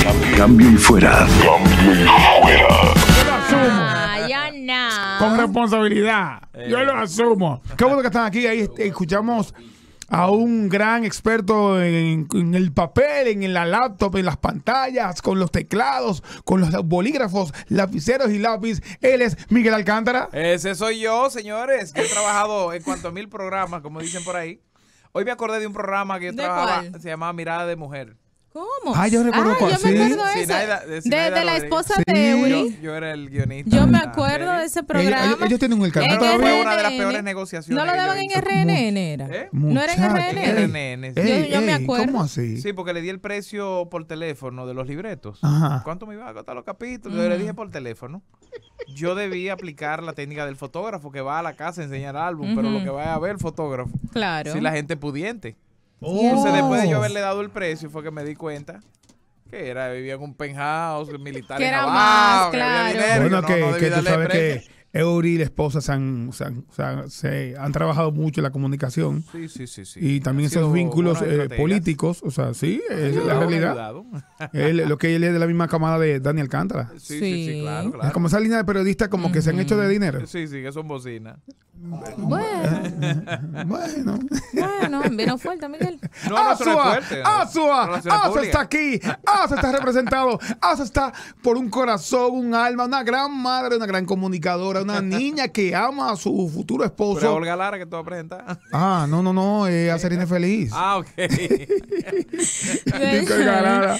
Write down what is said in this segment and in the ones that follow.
Cambio y fuera. Yo lo asumo. Ya no. Con responsabilidad. Yo lo asumo. Qué bueno que están aquí. Ahí escuchamos a un gran experto en el papel, en la laptop, en las pantallas, con los teclados, con los bolígrafos, lapiceros y lápiz. Él es Miguel Alcántara. Ese soy yo, señores. Que he trabajado en cuanto a 1000 programas, como dicen por ahí. Hoy me acordé de un programa que yo trabajaba, se llamaba Mirada de Mujer. ¿Cómo? Ah, yo recuerdo cuál. Yo me acuerdo de Zinaida- eso. Zinaida De la Rodríguez. esposa Sí. de Eury. Yo era el guionista. Yo me de la acuerdo serie. de ese programa. Ellos tienen un canal En Fue todavía. una de las RNN. peores negociaciones. No lo que yo daban en hice. RNN, era. ¿Eh? No era en Muchacho, RNN. RNN. Yo me acuerdo. ¿Cómo así? Sí, porque le di el precio por teléfono de los libretos. Ajá. ¿Cuánto me iban a costar los capítulos? Yo le dije por teléfono. Yo debía aplicar la técnica del fotógrafo que va a la casa a enseñar álbum, pero lo que va a ver el fotógrafo. Claro. Si la gente pudiente. Oh. Entonces, después de yo haberle dado el precio, fue que me di cuenta que vivía en un penthouse, militar Que en era abajo, más, que había claro. dinero, Bueno, y yo que debí tú darle sabes precio. que Eury y la esposa se han trabajado mucho en la comunicación Sí. y también Ha sido esos vínculos buenas estrategias. políticos. O sea, sí, es la Me han realidad. ayudado. Lo que él es de la misma camada de Dani Alcántara. Sí, claro, Es claro. como esa línea de periodistas como que se han hecho de dinero. Sí, que son bocinas. Bueno, Bueno. vino fuerte, Miguel. No, eso no es Asua, fuerte. Asua, Relaciones Asua públicas. está aquí, Asua está representado, Asua está por un corazón, un alma, una gran madre, una gran comunicadora, una niña que ama a su futuro Pero esposo. Olga Lara que te va a presentar. Ah, no, a Serena Feliz. Ah, ok. Dice Olga Lara.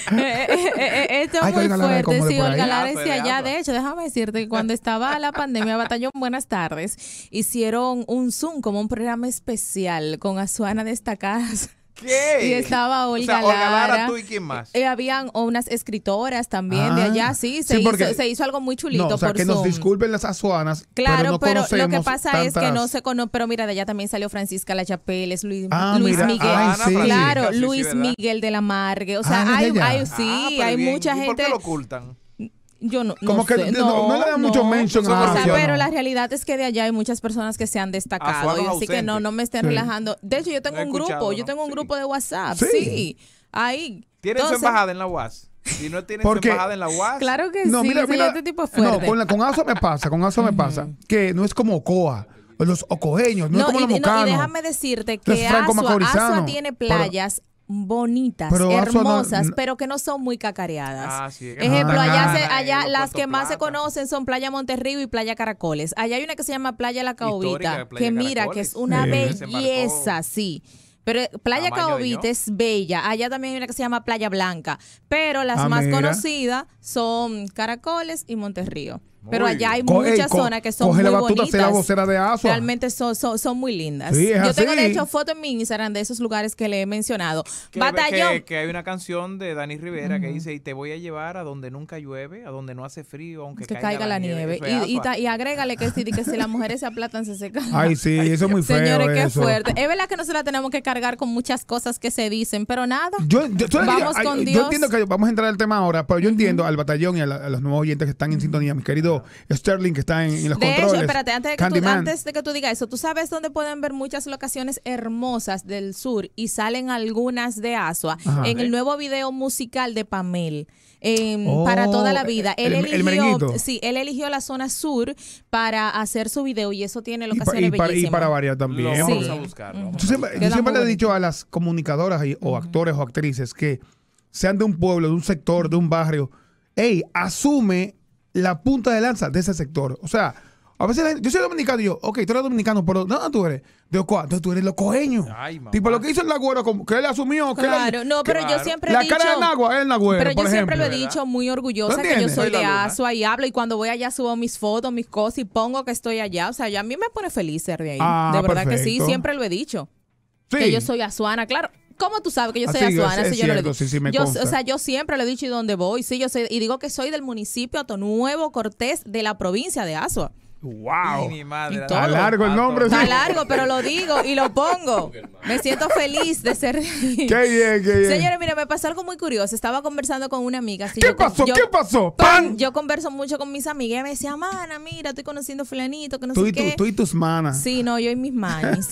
Esto es Ay, que muy Olga Lara es fuerte. como de Sí, por ahí. Olga Lara Ah, decía de allá. Asua. De hecho, déjame decirte que cuando estaba la pandemia, Batallón Buenas Tardes, hicieron un Zoom como un programa especial con Azuana Destacadas. ¿Qué? Y estaba Olga O sea, Olga Lara, Lara. tú y quién más. Habían unas escritoras también de Ah, allá, sí, sí, porque- se hizo algo muy chulito No, o sea, por que nos Zoom. disculpen las azuanas, Claro, pero no pero lo que conocemos pasa es que tantas- no se conoce, pero mira, de allá también salió Francisca La Chapeles, Luis Ah, Luis mira, Miguel, ay, sí. claro, Sí, sí, Luis ¿verdad? Miguel de la Margue, o sea, Ah, hay, de allá. hay, sí, pero hay bien. mucha ¿Y por gente. qué lo ocultan? Yo no, Como no que sé, no le dan mucho mention a o sea, Azuana. pero la realidad es que de allá hay muchas personas que se han destacado, Azuana y así que ausente. no me estén Sí. relajando. De hecho, yo tengo No he un grupo, escuchado, yo ¿no? tengo un Sí. grupo de WhatsApp, Sí. sí, ahí. ¿Tienen su Entonces, embajada en la UAS? Si no tienen su Porque- embajada en la UAS. Claro que No, sí, mira, sí, mira, este tipo es no, fuerte. con Aso me pasa, que no es como Ocoa, o los ocoeños, no, es como los mocanos. y déjame decirte Los que franco-macorizanos. Asua tiene playas bonitas, pero Asua no- hermosas, no- pero que no son muy cacareadas. Ah, sí, es que Ejemplo, no allá, están allá en las Puerto que más se Plata. conocen son Playa Monterrío y Playa Caracoles. Allá hay una que se llama Playa La Histórica Caobita, de Playa que mira, que Caracoles. es una Sí. belleza, sí. Pero Playa Tamaño de Caobita yo. es bella. Allá también hay una que se llama Playa Blanca. Pero las Ah, más mira. conocidas son Caracoles y Monterrío. Pero Muy allá hay Co- ey, muchas co- zonas que son coge muy la batuta, sé la bonitas. vocera de Asua. Realmente son muy lindas. Sí, es Yo tengo de así. hecho fotos en mi Instagram de esos lugares que le he mencionado. Que, Batallón. que hay una canción de Dani Rivera que dice: y te voy a llevar a donde nunca llueve, a donde no hace frío, aunque Que caiga la nieve. Eso es Asua. Y agrégale que si las mujeres se aplatan, se secan. Ay, sí, eso es muy feo. Señores, qué eso. fuerte. Es verdad que no se la tenemos que cargar con muchas cosas que se dicen, pero nada. Vamos con yo Dios. entiendo que vamos a entrar al tema ahora, pero yo entiendo al batallón y a los nuevos oyentes que están en sintonía, mi querido Sterling, que está en los De controles. hecho, espérate, Candyman. antes de que tú digas eso, ¿tú sabes dónde pueden ver muchas locaciones hermosas del sur y salen algunas de Asua? Ajá. En el nuevo video musical de Pamel. Oh, Para toda la vida. el merenguito. Él eligió la zona sur para hacer su video y eso tiene Y pa- locaciones y para bellísimas. variar Lo también. vamos Sí. a buscar. lo vamos Yo a siempre, buscar. yo Queda siempre muy le he dicho bonito. a las comunicadoras o actores o actrices que sean de un pueblo, de un sector, de un barrio, hey, asume la punta de lanza de ese sector. O sea, a veces yo soy dominicano y yo, ok, tú eres dominicano, pero no, tú eres de Ocoa, entonces tú eres locoeño. Ay, mamá. Tipo lo que hizo el Nagüero, como que él asumió que Claro, no, pero yo claro. siempre he la dicho... cara del Nagua es el Nagüero, Pero por yo siempre ejemplo. lo he dicho muy orgullosa ¿Lo que yo entiendes? soy Soy la de luna. Asua y hablo y cuando voy allá subo mis fotos, mis cosas y pongo que estoy allá. O sea, ya a mí me pone feliz ser de ahí. Ah, de verdad que sí, perfecto. siempre lo he dicho. Sí. Que yo soy azuana, claro. ¿Cómo tú sabes que yo soy Ah, sí, azuana? es Si yo no lo cierto, digo. sí, sí, me Yo, consta. o sea, yo siempre lo he dicho y donde voy. Sí, yo soy, y digo que soy del municipio Atonuevo Cortés de la provincia de Asua. Wow. Ay, mi madre. Y todo. Está largo el nombre. Está sí. largo, pero lo digo y lo pongo. Me siento feliz de ser. Qué bien, qué bien. Señores, mira, me pasó algo muy curioso. Estaba conversando con una amiga. Sí, ¿Qué yo- pasó? yo- ¿Qué pasó? ¡Pam! ¡Pam! Yo converso mucho con mis amigas. Ella me decía, mana, mira, estoy conociendo fulanito, que no Tú sé y, qué. tú y tus manas. Sí, no, yo y mis manis.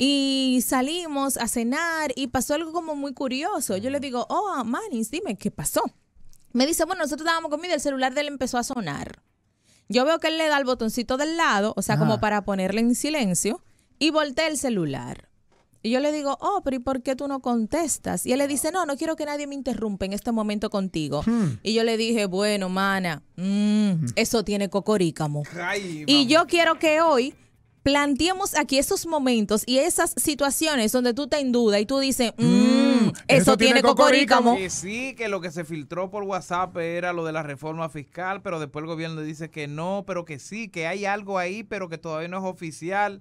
Y salimos a cenar y pasó algo como muy curioso. Yo le digo, oh, manis, dime, ¿qué pasó? Me dice, bueno, nosotros estábamos comida, el celular de él empezó a sonar. Yo veo que él le da el botoncito del lado, o sea, como para ponerle en silencio, y voltea el celular. Y yo le digo, oh, pero ¿y por qué tú no contestas? Y él le dice, no quiero que nadie me interrumpa en este momento contigo. Y yo le dije, bueno, mana, eso tiene cocorícamo. Ay, y yo quiero que hoy planteemos aquí esos momentos y esas situaciones donde tú te en duda y tú dices, eso tiene cocorícamo. Que sí, que lo que se filtró por WhatsApp era lo de la reforma fiscal, pero después el gobierno dice que no, pero que sí, que hay algo ahí, pero que todavía no es oficial.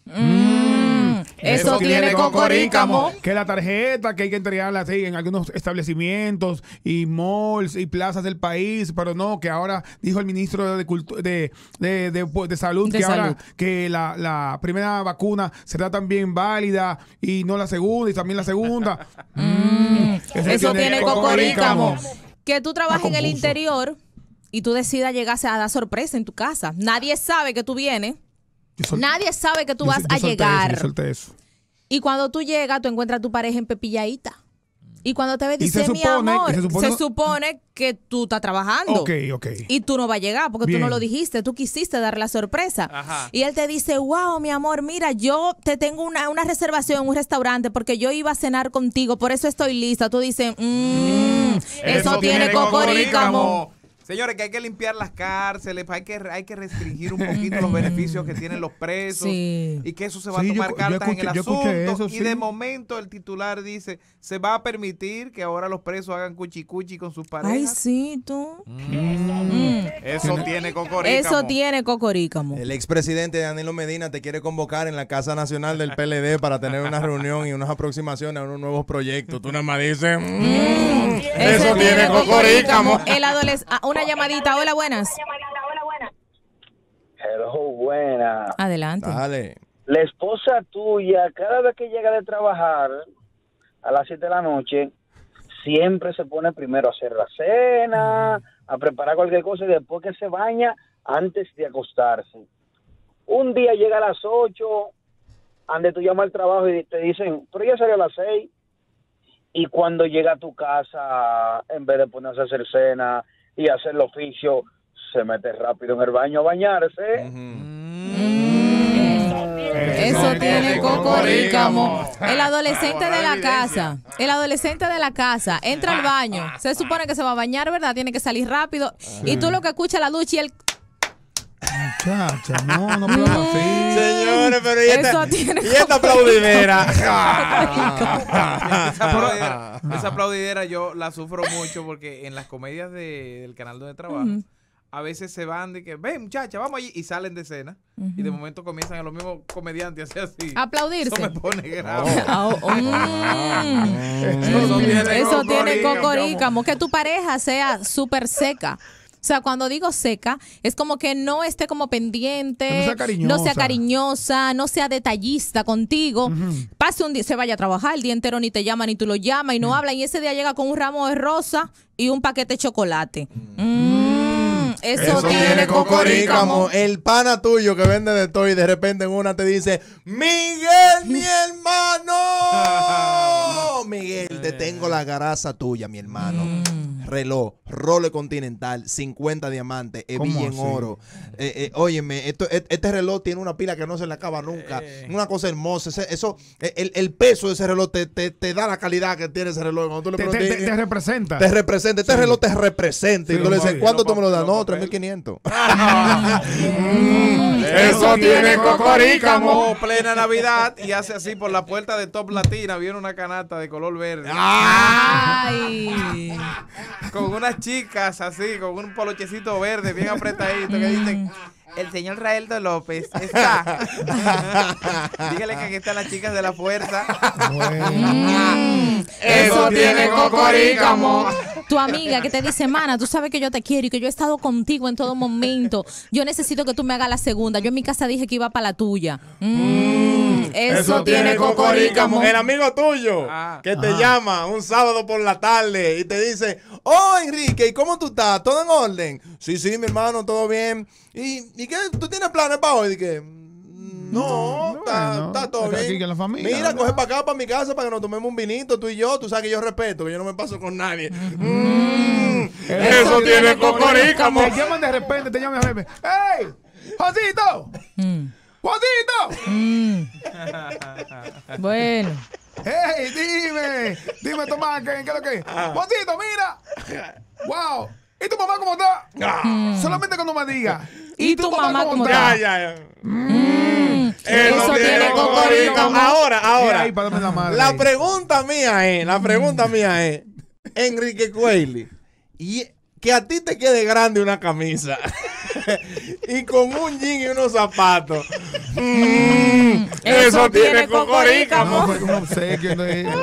Eso tiene cocorícamo. Que la tarjeta que hay que entregarla así en algunos establecimientos y malls y plazas del país, pero no, que ahora dijo el ministro de Salud que ahora que la primera vacuna será también válida y no la segunda y también la segunda. Eso tiene cocorícamo. Que tú trabajes en el interior y tú decidas llegarse a dar sorpresa en tu casa. Nadie sabe que tú vienes. Nadie sabe que tú vas a llegar. Solté eso. Y cuando tú llegas, tú encuentras a tu pareja empepilladita. Y cuando te ve, dice, mi amor, se supone que tú estás trabajando. Ok. Y tú no vas a llegar porque tú no lo dijiste. Tú quisiste dar la sorpresa. Ajá. Y él te dice, wow, mi amor, mira, yo te tengo una reservación en un restaurante porque yo iba a cenar contigo, por eso estoy lista. Tú dices, eso tiene cocorícamo. Señores, que hay que limpiar las cárceles, hay que restringir un poquito los beneficios que tienen los presos y que eso se va a tomar cartas en el asunto. Eso, y de momento el titular dice, se va a permitir que ahora los presos hagan cuchicuchi con sus parejas. Ay, sí, tú. Eso tiene cocorícamo. Eso tiene cocorícamo. El expresidente Danilo Medina te quiere convocar en la Casa Nacional del PLD para tener una reunión y unas aproximaciones a unos nuevos proyectos. Tú nada más dices, eso tiene cocorícamo. El adolescente. Una llamadita. Hola, buenas. Hello, buena. Adelante. Dale. La esposa tuya, cada vez que llega de trabajar a las 7 de la noche, siempre se pone primero a hacer la cena, a preparar cualquier cosa y después que se baña antes de acostarse. Un día llega a las 8, donde tú llamas al trabajo y te dicen, pero ya salió a las 6. Y cuando llega a tu casa, en vez de ponerse a hacer cena y hacer el oficio, se mete rápido en el baño a bañarse. Eso tiene cocorícamo. El adolescente de la casa. El adolescente de la casa entra al baño. Se supone que se va a bañar, ¿verdad? Tiene que salir rápido. Y tú lo que escuchas la ducha y el... Muchacha, no puedo así. Señores, pero ¿y esta aplaudidera? Esa aplaudidera yo la sufro mucho porque en las comedias del canal donde trabajo, a veces se van de que, ven muchacha, vamos allí, y salen de escena. Y de momento comienzan a los mismos comediantes así. Aplaudirse. Eso me pone grave. Eso tiene cocorícamo. Que tu pareja sea súper seca. O sea, cuando digo seca, es como que no esté como pendiente, no sea cariñosa, no sea detallista contigo. Pase un día, se vaya a trabajar el día entero, ni te llama, ni tú lo llamas, y no habla, y ese día llega con un ramo de rosa y un paquete de chocolate. Eso tiene cocorícamo. El pana tuyo que vende de todo y de repente en una te dice, Miguel, mi hermano. Miguel, te tengo la garaza tuya, mi hermano. Reloj, Rolex Continental, 50 diamantes, hebilla en oro. Óyeme, este reloj tiene una pila que no se le acaba nunca. Una cosa hermosa. El peso de ese reloj te da la calidad que tiene ese reloj. Cuando tú le te representa. Te representa. Este reloj te representa. Y tú le dices, ¿cuánto tú me lo das? No, 3.500. Eso tiene cocorícamo. Plena Navidad y hace así por la puerta de Top Latina. Viene una canasta de color verde. Ay. Con unas chicas así, con un polochecito verde bien apretadito que dicen, el señor Raeldo López está. Dígale que aquí están las chicas de la fuerza. Eso tiene cocorícamo. Tu amiga que te dice, mana, tú sabes que yo te quiero y que yo he estado contigo en todo momento. Yo necesito que tú me hagas la segunda. Yo en mi casa dije que iba para la tuya. Eso tiene cocorícamo. El amigo tuyo que te llama un sábado por la tarde y te dice, oh, Enrique, ¿y cómo tú estás? ¿Todo en orden? Sí, mi hermano, todo bien. ¿Y qué? ¿Tú tienes planes para hoy? No, está todo bien. Aquí con la familia, mira, ¿verdad? coge para acá, para mi casa, para que nos tomemos un vinito, tú y yo. Tú sabes que yo respeto, que yo no me paso con nadie. Eso tiene cocorícamo. Te llaman de repente, te llaman de repente. ¡Ey! ¡Josito! ¡Josito! Bueno. ¡Ey! Dime, Tomás, ¿qué es lo que es? ¡Josito, mira! ¡Wow! ¿Y tu mamá cómo está? Solamente cuando me diga. ¿Y tu mamá cómo está? Eso tiene cocorícamo. Ahora. La pregunta mía es, Enrique Cuelli, y que a ti te quede grande una camisa y con un jean y unos zapatos. Eso tiene cocorícamo. Fue un obsequio.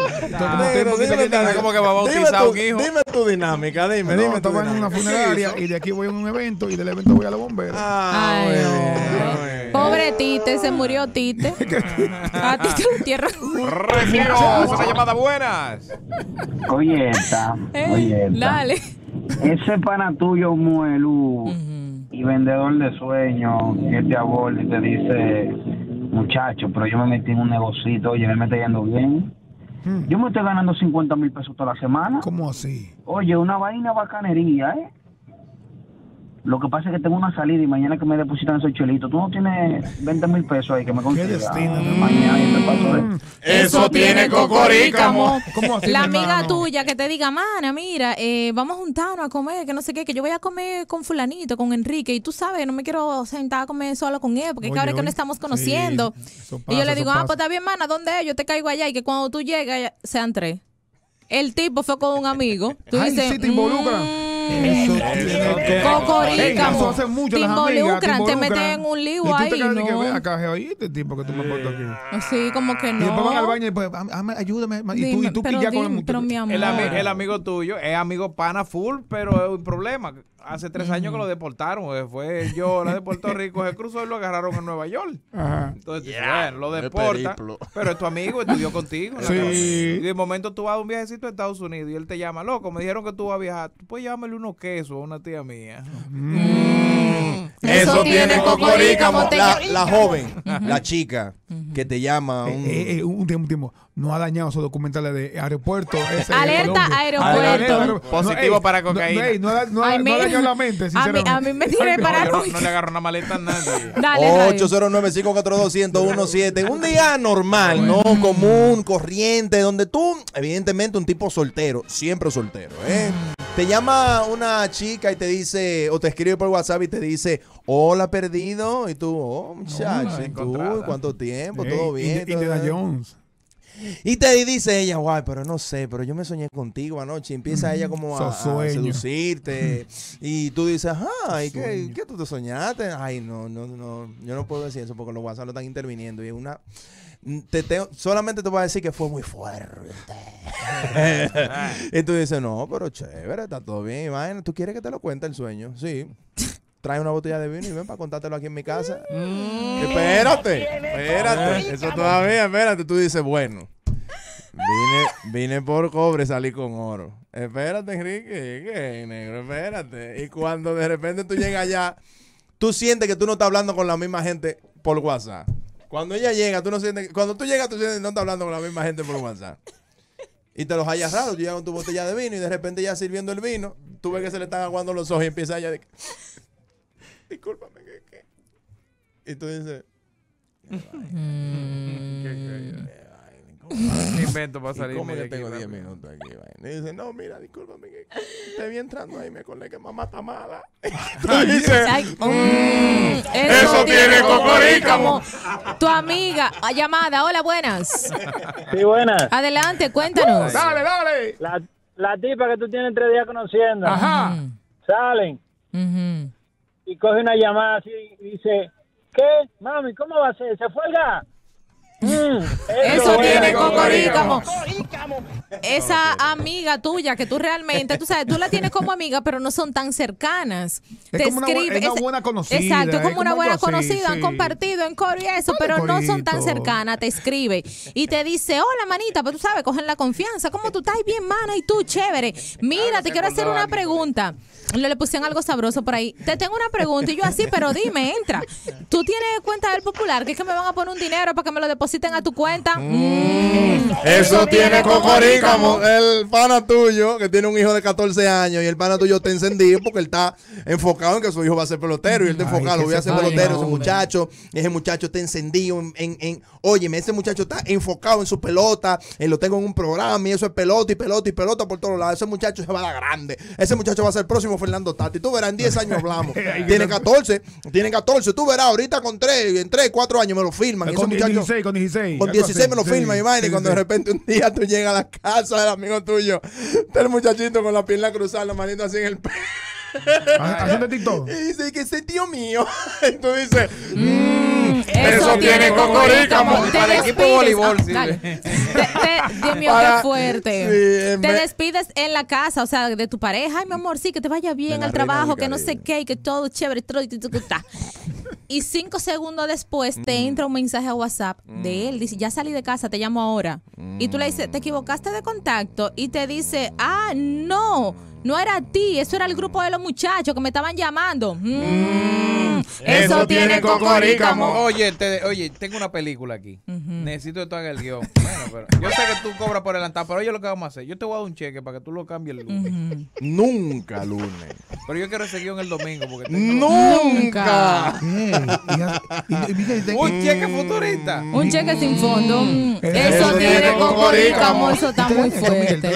Como que va a bautizar a un hijo. Dime tu dinámica, dime. Estaba en una funeraria y de aquí voy a un evento y del evento voy a la bombera. Ay, no. Pobre Tite, se murió Tite. A ti te lo entierran. Recibimos una llamada. Buenas. Oye, esta. Dale. Ese pana tuyo, Muelú, y vendedor de sueños, que te aborda y te dice, muchacho, pero yo me metí en un negocito, oye, me está yendo bien. Yo me estoy ganando 50,000 pesos toda la semana. ¿Cómo así? Oye, una vaina bacanería, ¿eh? Lo que pasa es que tengo una salida y mañana que me depositan esos chelitos, tú no tienes 20,000 pesos ahí que me consigas. Qué destino. Mañana yo te paso Eso tiene cocorícamo. ¿Cómo así, La mi amiga hermano? tuya que te diga, mana, mira, vamos a juntarnos a comer, que no sé qué, que yo voy a comer con fulanito, con Enrique, y tú sabes, no me quiero sentar a comer solo con él, porque es que ahora es que nos estamos conociendo. Sí, y yo le digo, pues está bien, mana, ¿dónde es? Yo te caigo allá y que cuando tú llegas sean 3. El tipo fue con un amigo. Tú Ay, dices, sí, te involucran. Eso tiene cocorícamo. Eso hace mucho Te las amigas, involucran, te meten en un lío y tú ahí, te quedas de que, ¿no? ven acá, oíste, tipo, que tú me portas aquí. Así como que Y después van al no. baño y pues, ayúdame. Y tú Pero ya con dime, pero mi amor. El amigo tuyo es amigo pana full, pero es un problema. Hace 3 años que lo deportaron. Fue yo, la de Puerto Rico, se cruzó y lo agarraron en Nueva York. Ajá. Entonces, bueno, lo deporta, pero es tu amigo, estudió contigo. Sí. Y de momento tú vas a un viajecito a Estados Unidos y él te llama, loco, me dijeron que tú vas a viajar. Tú puedes llamarle unos quesos a una tía mía. Eso tiene cocorícamo. La joven, la chica que te llama. Un tiempo. No ha dañado esos documentales de aeropuerto. Alerta aeropuerto. Positivo para cocaína. No ha dañado la mente, sinceramente. A mí me tiene para No le agarro una maleta a nadie. Dale, 809-542-1017. Un día normal, ¿no? Común, corriente, donde tú, evidentemente, un tipo soltero, siempre soltero, ¿eh? Te llama una chica y te dice, o te escribe por WhatsApp y te dice, hola, perdido. Y tú, oh, muchacho, ¿y tú? ¿Cuánto tiempo? ¿Todo bien? Indiana Jones. Y te dice ella, guay, pero no sé, pero yo me soñé contigo anoche. Y empieza ella como a seducirte. Y tú dices, ajá, ¿y qué tú te soñaste? Ay, no, yo no puedo decir eso porque los WhatsApp lo están interviniendo. Y es una... solamente te voy a decir que fue muy fuerte. Y tú dices, no, pero chévere, está todo bien. Imagínate, ¿tú quieres que te lo cuente el sueño? Sí. Trae una botella de vino y ven para contártelo aquí en mi casa. Espérate. Eso todavía, espérate. Tú dices, bueno, vine por cobre, salí con oro. Espérate, Enrique, ¿qué, negro? Espérate. Y cuando de repente tú llegas allá, tú sientes que tú no estás hablando con la misma gente por WhatsApp. Cuando ella llega, tú no sientes... Cuando tú llegas, tú sientes que no estás hablando con la misma gente por WhatsApp. Y te los hayas raro. Tú llegas con tu botella de vino y de repente ya sirviendo el vino, tú ves que se le están aguando los ojos y empieza ella de... Discúlpame, ¿qué? Y tú dices... ¿Qué invento para salir? ¿Cómo yo tengo 10 minutos aquí? Y dice, no, mira, discúlpame, que te vi entrando ahí, me acordé que mamá está mala. Tú dices, eso tiene cocorícamo. Tu amiga, llamada, hola, buenas. Sí, buenas. Adelante, cuéntanos. Dale. La tipa que tú tienes 3 días conociendo. Ajá. Salen y coge una llamada así y dice, ¿qué? Mami, ¿cómo va a ser? ¿Se fue el gas? Eso tiene cocorícamo. Esa amiga tuya que tú realmente, tú sabes, tú la tienes como amiga, pero no son tan cercanas. Es como una buena conocida. Exacto, es como una buena algo así, conocida. sí. Han compartido en coro y eso, pero no son tan cercanas. Te escribe y te dice, hola, manita, pero tú sabes, cogen la confianza. ¿Cómo tú estás? Bien, mana, y tú, chévere. Mira, te quiero hacer una pregunta. le pusieron algo sabroso por ahí. Te tengo una pregunta y yo así, pero dime, entra. ¿Tú tienes cuenta del Popular? ¿Que es que me van a poner un dinero para que me lo depositen a tu cuenta? Eso tiene Cocorícamo. El pana tuyo, que tiene un hijo de 14 años y el pana tuyo está encendido porque él está enfocado en que su hijo va a ser pelotero y él está enfocado, voy a ser pelotero, ese muchacho está encendido óyeme, ese muchacho está enfocado en su pelota, lo tengo en un programa y eso es pelota y pelota y pelota por todos lados. Ese muchacho se va a dar grande. Ese muchacho va a ser el próximo Fernando Tati. Tú verás, en 10 años hablamos. Tiene 14. Tú verás, ahorita en 3, 4 años me lo firman. Con 16. Con 16 me lo firman, y vaina. Y cuando de repente un día tú llegas a la casa del amigo tuyo, está el muchachito con la pierna cruzada, la manito así en el pecho. Haciendo TikTok. Y dice que ese es tío mío. Y tú dices, eso tiene Cocorícamo. Para el equipo de voleibol, sí. Dios mío, qué fuerte. Te despides en la casa, o sea, de tu pareja. Ay, mi amor, sí, que te vaya bien al trabajo, que no sé qué, y que todo chévere. Y 5 segundos después te entra un mensaje a WhatsApp de él. Dice, ya salí de casa, te llamo ahora. Y tú le dices, te equivocaste de contacto. Y te dice, no era a ti, eso era el grupo de los muchachos que me estaban llamando. Eso tiene Cocorícamo. Oye, tengo una película aquí. Necesito que tú hagas el guión. Bueno, pero yo sé que tú cobras por adelantado, pero oye lo que vamos a hacer. Yo te voy a dar un cheque para que tú lo cambies el lunes. Nunca lunes. Pero yo quiero ese guión el domingo. Porque ¡Nunca! Un cheque futurista. Un cheque sin fondo. Eso tiene Cocorícamo. Eso está muy fuerte.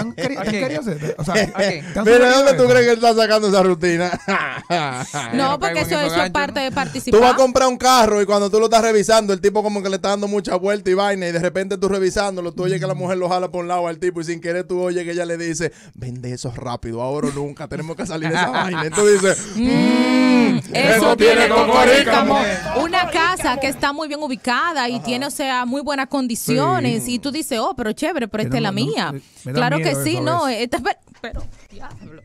Mira, ¿dónde tú crees que él está sacando esa rutina? No, porque eso es parte de participar. Tú vas a comprar un carro y cuando tú lo estás revisando, el tipo como que le está dando mucha vuelta y vaina, y de repente tú revisándolo, tú oyes que la mujer lo jala por un lado al tipo y sin querer tú oyes que ella le dice, vende eso rápido, ahora o nunca, tenemos que salir de esa vaina. Y tú dices, eso tiene Cocorícamo. Una casa que está muy bien ubicada y tiene, o sea, muy buenas condiciones. Y tú dices, pero chévere, pero esta es la mía. Claro que sí, no. Pero, diablo.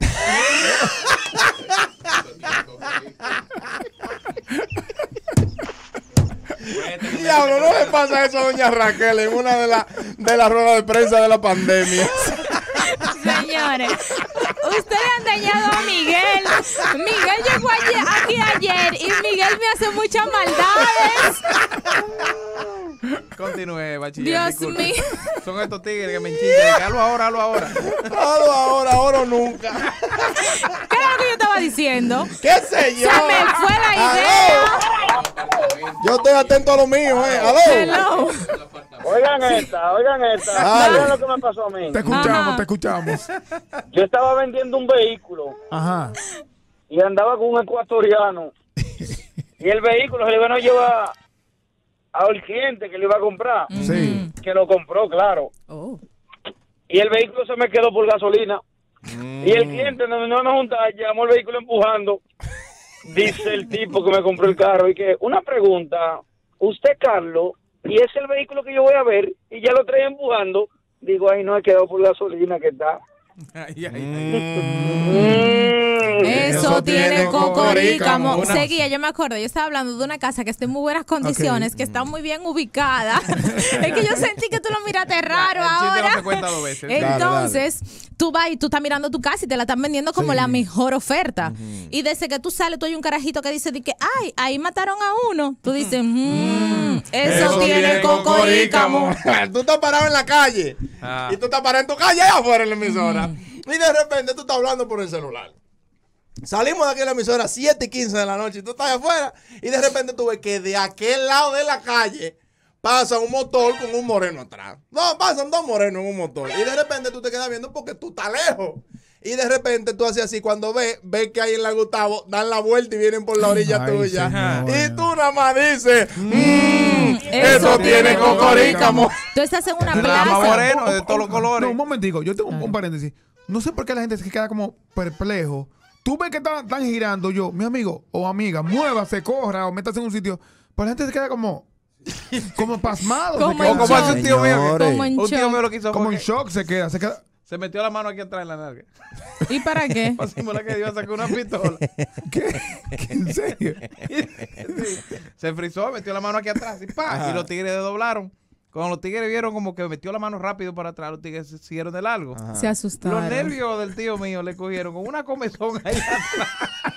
Diablo, no le pasa eso a doña Raquel en una de las ruedas de prensa de la pandemia. Señores, ustedes han dañado a Miguel. Miguel llegó aquí ayer y Miguel me hace muchas maldades. Continúe, bachiller. Dios mío. Son estos tigres que me enchillan. Hazlo ahora. Ahora o nunca. ¿Qué era lo que yo estaba diciendo? ¿Qué sé yo? Se me fue la idea. Yo estoy atento a lo mío, Hello. Oigan esta. ¿Saben lo que me pasó a mí? Te escuchamos. Yo estaba vendiendo un vehículo. Ajá. Y andaba con un ecuatoriano. Y el vehículo se le iban a llevar al cliente que le iba a comprar. Sí. Que lo compró, claro. Y el vehículo se me quedó por gasolina. Y el cliente no me juntaba, llamó el vehículo empujando. Dice el tipo que me compró el carro y que, una pregunta, usted Carlos, y es el vehículo que yo voy a ver, y ya lo trae empujando. Digo, no he quedado por gasolina que está. Eso tiene Cocorícamo. Seguía, yo me acuerdo, yo estaba hablando de una casa que está en muy buenas condiciones, que está muy bien ubicada. Es que yo sentí que tú lo miraste raro ahora. No se cuenta 2 veces. Entonces, tú vas y tú estás mirando tu casa y te la están vendiendo como la mejor oferta. Y desde que tú sales, tú hay un carajito que dice que, ay, ahí mataron a uno. Tú dices, eso tiene Cocorícamo. Tú estás parado en la calle y tú estás parado en tu calle allá afuera en la emisora. Y de repente tú estás hablando por el celular. Salimos de aquí de la emisora 7:15 de la noche y tú estás afuera y de repente tú ves que de aquel lado de la calle pasa un motor con un moreno atrás. No, pasan 2 morenos en un motor. Y de repente tú te quedas viendo porque tú estás lejos. Y de repente tú haces así, cuando ves que hay en la Gustavo, dan la vuelta y vienen por la orilla tuya. Señor. Y tú nada más dices, eso tiene Cocorícamo. Tú estás en una plaza. Moreno de todos los colores. No, un momentico, yo tengo un paréntesis. No sé por qué la gente se queda como perplejo. Tú ves que están girando, mi amigo o amiga, muévase, corra o métase en un sitio. Pero la gente se queda como pasmado. Como hace un tío mío. Un tío mío lo quiso. Como en shock se queda. Se metió la mano aquí atrás en la nalga. ¿Y para qué? Para simular que iba a sacar una pistola. ¿Qué? ¿En serio? Sí. Se frizó, metió la mano aquí atrás y los tigres doblaron. Cuando los tigres vieron como que metió la mano rápido para atrás, los tigres se siguieron de largo. Ajá. Se asustaron. Los nervios del tío mío le cogieron con una comezón ahí atrás.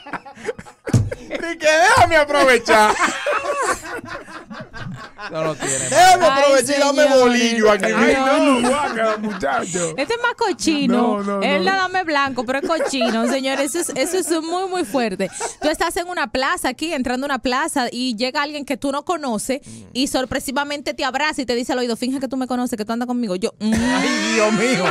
Ni que déjame aprovechar. No lo tiene. Déjame aprovechar y dame bolillo aquí. Ay, no, guaca, muchacho. Este es más cochino. No, Él le dame blanco, pero es cochino, señores. Eso es muy, muy fuerte. Tú estás en una plaza aquí, entrando a una plaza, y llega alguien que tú no conoces y sorpresivamente te abraza y te dice al oído, finge que tú me conoces, que tú andas conmigo. Yo, ay, Dios mío.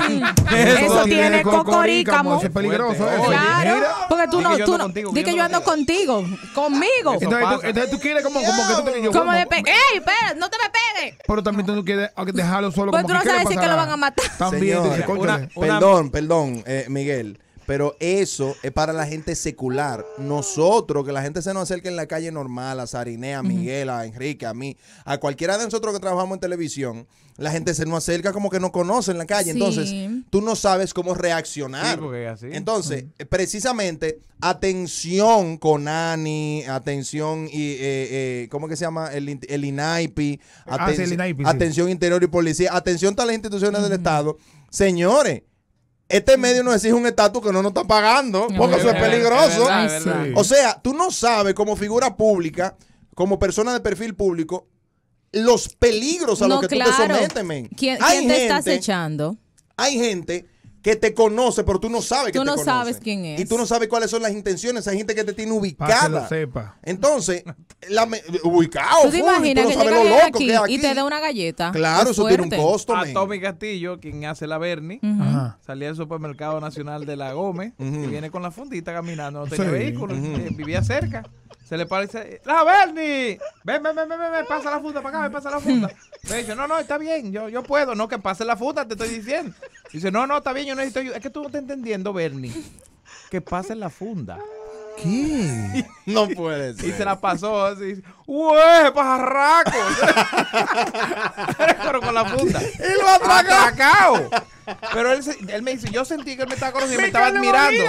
Eso tiene cocorícamo. Es peligroso eso. Claro, Mira. porque tú no, di que yo ando contigo, conmigo. Entonces tú quieres como que tú te como de ¡ey, espera, no te me pegues! Pero también tú no quieres dejarlo solo. Pues como tú no sabes si que lo van a matar. También. Señora, perdón, Miguel. Pero eso es para la gente secular. Nosotros, que la gente se nos acerque en la calle normal, a Sarinea, a Miguel, a Enrique, a mí, a cualquiera de nosotros que trabajamos en televisión, la gente se nos acerca como que nos conoce en la calle. Sí. Entonces, tú no sabes cómo reaccionar. Sí, así. Entonces, precisamente, atención con Ani, atención y ¿cómo que se llama? El INAIPI, atención Interior y Policía, atención a todas las instituciones del Estado. Señores, este medio nos exige un estatus que no nos está pagando, porque eso es peligroso. Es verdad. O sea, tú no sabes como figura pública, como persona de perfil público, los peligros a los que tú te sometes, men. ¿Quién te está acechando? Hay gente que te conoce, pero tú no sabes que te conoce. Tú no sabes quién es. Y tú no sabes cuáles son las intenciones. Hay gente que te tiene ubicada. Para que lo sepa. Entonces, ubicado. ¿Tú te imaginas que llega alguien aquí y te dé una galleta? Claro, eso tiene un costo, a Tommy Castillo, quien hace la Bernie, salía del supermercado nacional de La Gómez y viene con la fundita caminando. No tenía vehículo, vivía cerca. Se le parece, ¡la Bernie! Ven, pasa la funda para acá, pasa la funda. Le dice, no, está bien, yo puedo. No, que pase la funda, te estoy diciendo. Dice, no, está bien, yo necesito ayuda. Es que tú no estás entendiendo, Bernie. Que pase la funda. ¿Qué? No puede ser. Y se la pasó así. ¡Ué, pajarraco! Pero con la funda. ¡Y lo atracado! Pero él me dice, yo sentí que él me estaba conociendo y me estaba admirando.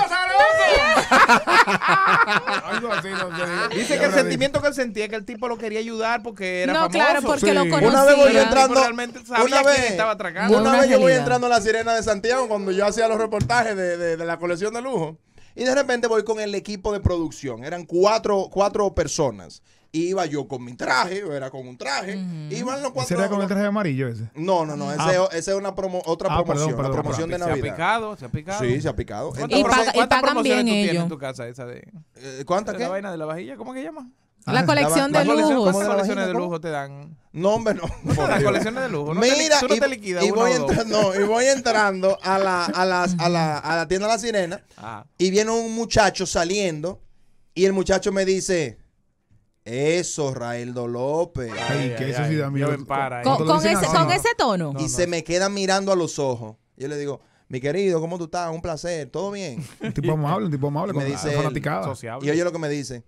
Dice que el sentimiento que él sentía es que el tipo lo quería ayudar porque era famoso. Claro, porque lo conocía. Una vez voy entrando, una vez yo voy entrando a la Sirena de Santiago cuando yo hacía los reportajes de la colección de lujo. Y de repente voy con el equipo de producción. Eran cuatro personas. Iba yo con mi traje, era con un traje. Iban los cuatro. ¿Será con el traje amarillo ese? No. Ese es una otra promoción. La promoción de Navidad. ¿Se ha picado? Sí, se ha picado. ¿Cuántas promociones tú tienes en tu casa? Esa de, ¿Cuántas qué? La vaina de la vajilla, ¿cómo que se llama? La colección de lujo. ¿Cuántas colecciones de lujo te dan? No, hombre, no. Las colecciones de lujo. Mira, tú no te liquidas y voy entrando a la tienda de La Sirena y viene un muchacho saliendo y el muchacho me dice, eso, Raeldo López. Ay, que eso sí da miedo. Con ese tono. Y se me queda mirando a los ojos. Yo le digo, mi querido, ¿cómo tú estás? Un placer, ¿todo bien? Un tipo amable, me dice fanaticada. Y oye lo que me dice.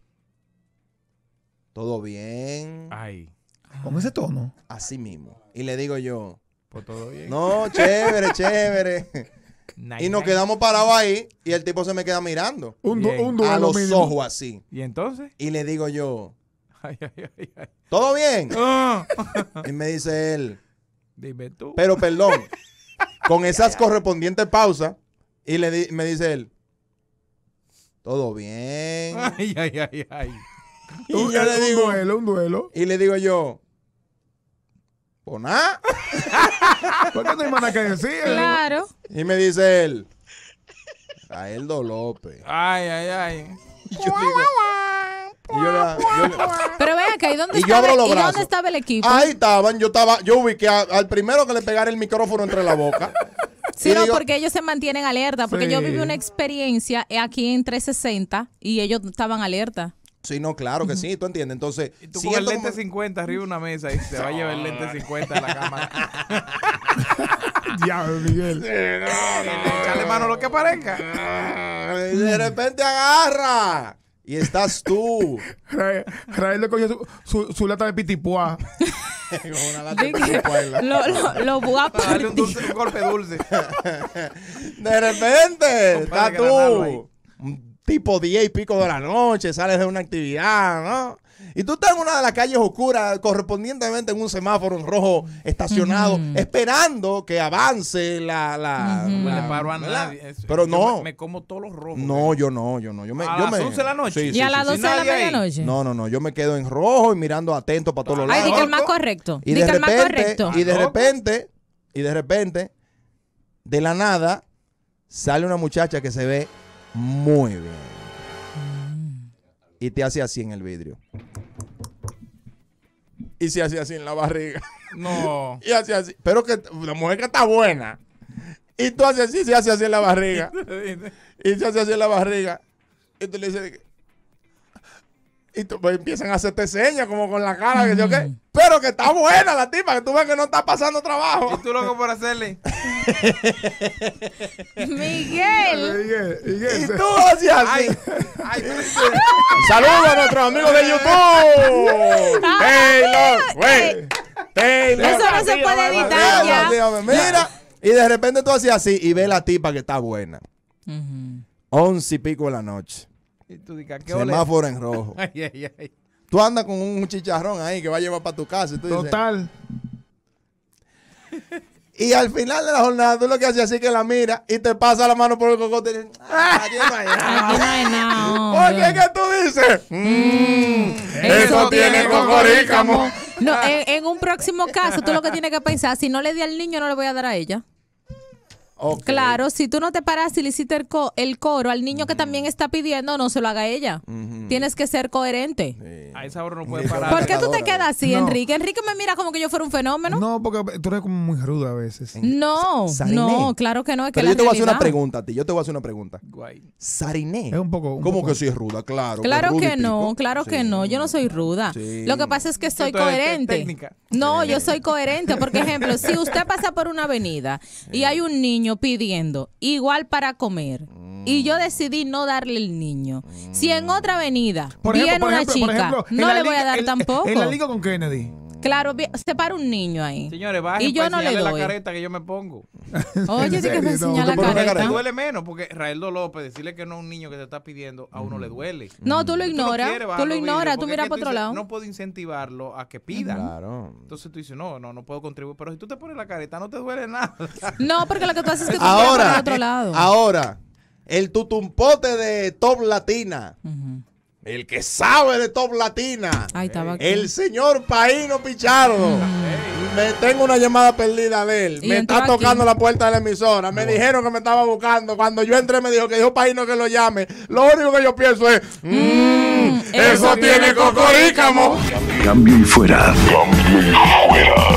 ¿Todo bien? Ay. ¿Con ese tono? Así mismo. Y le digo yo. Pues todo bien. No, chévere. Y nos quedamos parados ahí y el tipo se me queda mirando. Un duelo a los mínimo. ojos así. ¿Y entonces? Y le digo yo. Ay. ¿Todo bien? Y me dice él. Dime tú. Pero perdón. Con esas correspondientes pausas. Y me dice él. ¿Todo bien? Ay. Y yo le digo, un duelo. Y le digo yo, pues nada. ¿Por qué no hay nada que decir? Claro. Y me dice él, Raeldo López. Ay. Y yo digo, pero vean que ¿y dónde estaba el equipo? Ahí estaban, yo ubiqué al primero que le pegara el micrófono entre la boca. Sí, no, porque ellos se mantienen alerta. Porque yo viví una experiencia aquí en 360 y ellos estaban alerta. Sí, no, claro que sí, tú entiendes. Entonces, y tú con el lente 50 arriba de una mesa y se va a llevar el lente 50 en la cámara. Diablo, Miguel. Échale mano lo que parezca. De repente agarra. Y estás tú. Rael le cogió su lata de pitipuá. Una lata de pitipuá. Lo voy a darle un golpe dulce. De repente, estás tú. tipo 10 y pico de la noche, sales de una actividad, ¿no? Y tú estás en una de las calles oscuras, correspondientemente en un semáforo en rojo estacionado, esperando que avance no le paro a nadie. Pero no. Me como todos los rojos. No, yo no. ¿A las 11 de la noche? ¿Y a las 12 de la medianoche? No. Yo me quedo en rojo y mirando atento para todos los lados. Ay, di que el más correcto. Y de repente, de la nada, sale una muchacha que se ve muy bien. Y te hace así en el vidrio. Y se hace así en la barriga. No. Y hace así. Pero que la mujer que está buena. Y tú haces así, se hace así en la barriga. Y se hace así en la barriga. Y tú le dices... Y tú, pues, empiezan a hacerte señas como con la cara. Que yo, ¿qué? Pero que está buena la tipa, que tú ves que no está pasando trabajo. ¿Y tú loco por hacerle? Miguel. Y tú haces así. Saludos a nuestros amigos de YouTube. Taylor. Eso no se puede evitar ya. Mira. Y de repente tú haces así y ves la tipa que está buena. 11 y pico de la noche. Y tú dices, ¿qué semáforo en rojo. Ay. Tú andas con un chicharrón ahí que va a llevar para tu casa. Y tú Total. Dices, y al final de la jornada, tú lo que haces así que la miras y te pasa la mano por el cocote y dices, aquí no hay nada. Aquí no hay nada. ¿Por qué que tú dices? Eso tiene cocorícamo. No, en un próximo caso, tú lo que tienes que pensar, si no le di al niño, no le voy a dar a ella. Okay. Claro, si tú no te paras y le hiciste el coro al niño que también está pidiendo, no se lo haga a ella. Tienes que ser coherente. Sí. A esa hora no puede parar. ¿Por qué tú te quedas así, No. Enrique? Enrique me mira como que yo fuera un fenómeno. No, porque tú eres como muy ruda a veces. No, claro que no. Es que Pero la yo te voy a hacer una realidad- pregunta a ti. Yo te voy a hacer una pregunta. Guay. Sariné. Es un poco. ¿Cómo que sí es ruda? Claro. Claro ruda y que no, pico. claro que Sí. no. Yo no soy ruda. Sí. Lo que pasa es que soy Esto es coherente. técnica. No, yo soy coherente. Por ejemplo, si usted pasa por una avenida y hay un niño pidiendo igual para comer y yo decidí no darle el niño, si en otra avenida viene una chica, no le voy a dar tampoco. En la liga con Kennedy. Claro, se para un niño ahí. Señores, bajen Y yo para no le enseñarle doy. la careta que yo me pongo. Oye, di que me ¿En serio? enseña No, la ¿tú pones la careta. careta? Duele menos porque Raeldo López, decirle que no a un niño que te está pidiendo, a uno le duele. No, tú lo Tú no ignoras. quieres Tú bajar lo los ignoras. vidrios, Tú porque miras es que para tú otro dices, lado. No puedo incentivarlo a que pida. Claro. Entonces tú dices, no puedo contribuir. Pero si tú te pones la careta, no te duele nada. No, porque lo que tú haces es que tú miras para el otro lado. Ahora, el tutumpote de Top Latina. El que sabe de Top Latina. Ay, estaba aquí. El señor Paino Pichardo. Me tengo una llamada perdida de él. Y Me entró está tocando aquí. la puerta de la emisora. Me dijeron que me estaba buscando. Cuando yo entré me dijo que dijo Paino que lo llame. Lo único que yo pienso es, eso tiene cocorícamo. Cambio y fuera.